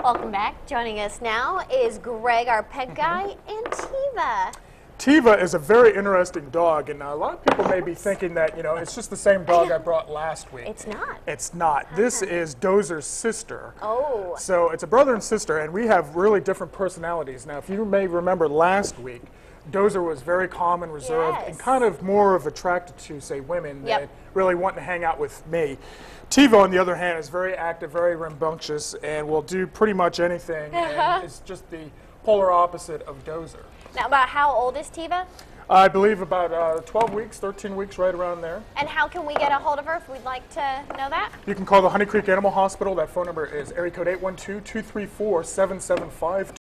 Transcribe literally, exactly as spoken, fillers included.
Welcome back. Joining us now is Greg, our pet guy, and Tiva. Tiva is a very interesting dog, and a lot of people may be thinking that, you know, it's just the same dog I brought last week. It's not. It's not. This is Dozer's sister. Oh. So it's a brother and sister, and we have really different personalities. Now, if you may remember last week, Dozer was very calm and reserved, Yes. and kind of more of attracted to, say, women Yep. that really want to hang out with me. Tiva, on the other hand, is very active, very rambunctious, and will do pretty much anything, and is just the polar opposite of Dozer. Now, about how old is Tiva? I believe about uh, twelve weeks, thirteen weeks, right around there. And how can we get a hold of her if we'd like to know that? You can call the Honey Creek Animal Hospital. That phone number is area code eight one two, two three four, seven seven five